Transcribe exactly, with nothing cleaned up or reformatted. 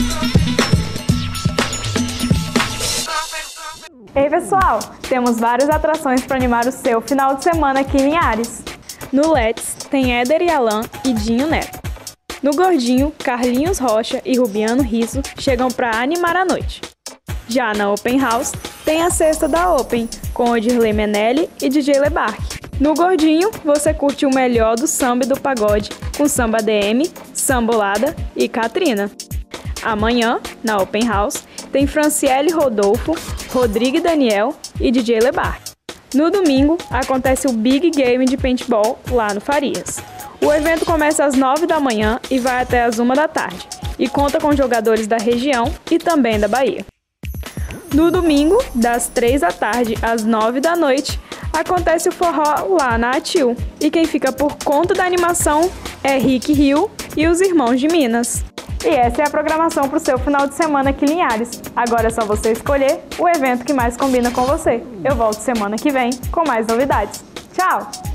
Ei pessoal, temos várias atrações para animar o seu final de semana aqui em Linhares. No Let's tem Éder e Alan e Dinho Neto. No Gordinho, Carlinhos Rocha e Rubiano Riso chegam para animar a noite. Já na Open House, tem a sexta da Open, com Odirley Menelli e D J Lebarque. No Gordinho, você curte o melhor do samba e do pagode, com samba D M, sambolada e Catrina. Amanhã, na Open House, tem Franciele Rodolfo, Rodrigo Daniel e D J Lebarque. No domingo, acontece o Big Game de Paintball lá no Farias. O evento começa às nove da manhã e vai até às uma da tarde, e conta com jogadores da região e também da Bahia. No domingo, das três da tarde às nove da noite, acontece o forró lá na Atil, e quem fica por conta da animação é Rick Rio e os Irmãos de Minas. E essa é a programação para o seu final de semana aqui em Linhares. Agora é só você escolher o evento que mais combina com você. Eu volto semana que vem com mais novidades. Tchau!